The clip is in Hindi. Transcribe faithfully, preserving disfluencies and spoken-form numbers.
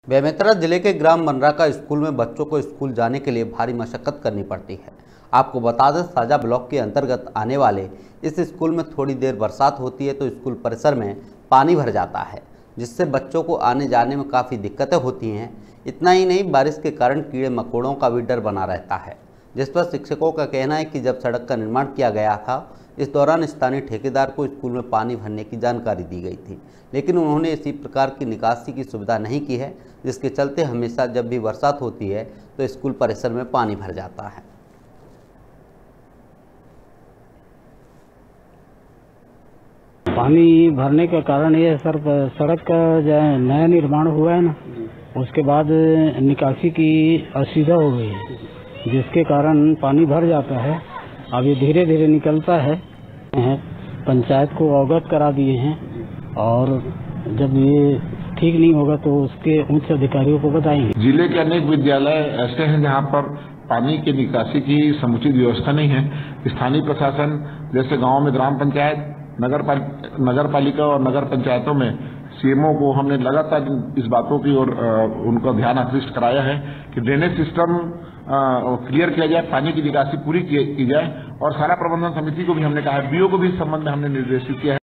बेमेतरा जिले के ग्राम बनराका स्कूल में बच्चों को स्कूल जाने के लिए भारी मशक्कत करनी पड़ती है। आपको बता दें, साजा ब्लॉक के अंतर्गत आने वाले इस स्कूल में थोड़ी देर बरसात होती है तो स्कूल परिसर में पानी भर जाता है, जिससे बच्चों को आने जाने में काफ़ी दिक्कतें होती हैं। इतना ही नहीं, बारिश के कारण कीड़े मकोड़ों का भी डर बना रहता है, जिस पर शिक्षकों का कहना है कि जब सड़क का निर्माण किया गया था, इस दौरान स्थानीय ठेकेदार को स्कूल में पानी भरने की जानकारी दी गई थी, लेकिन उन्होंने इसी प्रकार की निकासी की सुविधा नहीं की है, जिसके चलते हमेशा जब भी बरसात होती है तो स्कूल परिसर में पानी भर जाता है। पानी भरने का कारण ये सर, सड़क का जो नया निर्माण हुआ है ना, उसके बाद निकासी की असुविधा हो गई है, जिसके कारण पानी भर जाता है। अब ये धीरे धीरे निकलता है। पंचायत को अवगत करा दिए हैं और जब ये ठीक नहीं होगा तो उसके उच्च अधिकारियों को बताएंगे। जिले के अनेक विद्यालय ऐसे हैं जहां पर पानी की निकासी की समुचित व्यवस्था नहीं है। स्थानीय प्रशासन जैसे गांव में ग्राम पंचायत, नगर पाल, नगर पालिका और नगर पंचायतों में सीएमओ को हमने लगातार इस बातों की ओर उनका ध्यान आकृष्ट कराया है कि ड्रेनेज सिस्टम क्लियर किया जाए, पानी की निकासी पूरी की जाए और सारा प्रबंधन समिति को भी हमने कहा है, बीओ को भी इस संबंध में हमने निर्देशित किया है।